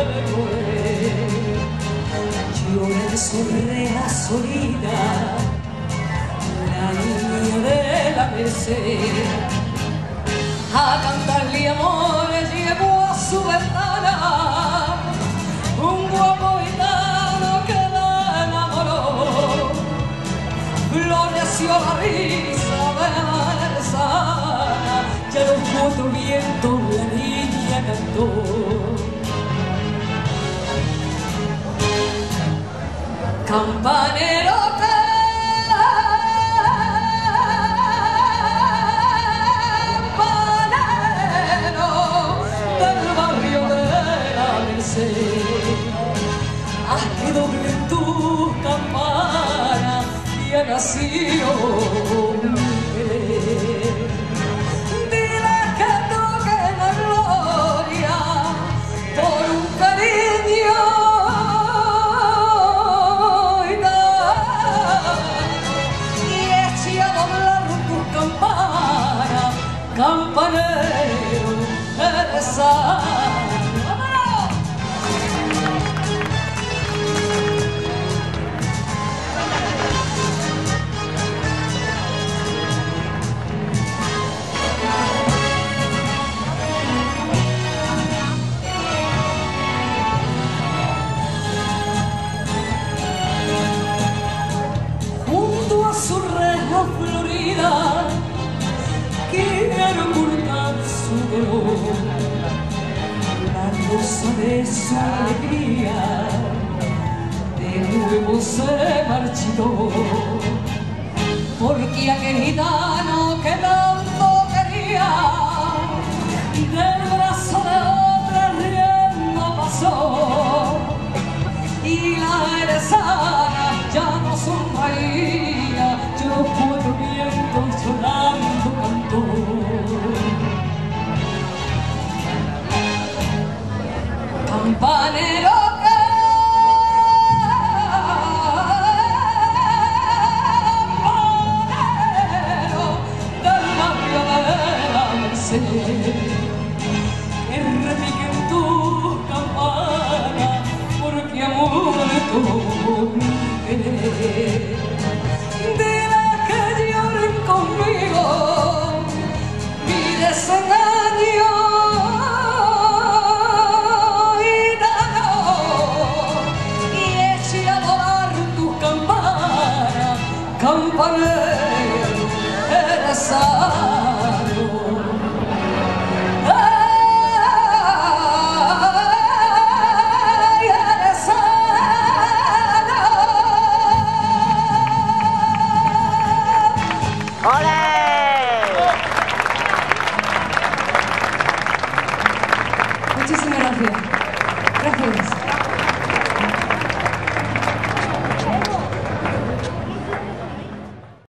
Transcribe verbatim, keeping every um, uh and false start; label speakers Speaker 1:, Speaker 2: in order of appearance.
Speaker 1: morir. Llora sobre la soledad la niña de la merced. A cantarle amores llevó a su ventana un guapo gitano que la enamoró. Floreció la risa de la manzana y a los cuatro vientos la niña cantó. Campanero haz que doblen tus campanas y ha nacido mujer. Dile que toquen la gloria por un cariño y eche a doblar tus campanas, campanero, eres sano. Su reja florida quiero ocultar su dolor, la rosa de su alegría de nuevo se marchitó, porque aquel gitano que tanto quería del brazo de otra rienda pasó y la herezana ya no sonreía. Los cuatro vientos llorando cantó. Campanero campanero del barrio de la Merced, que repiquen tus campanas porque ha muerto mi querer. Conmigo, mi deseo.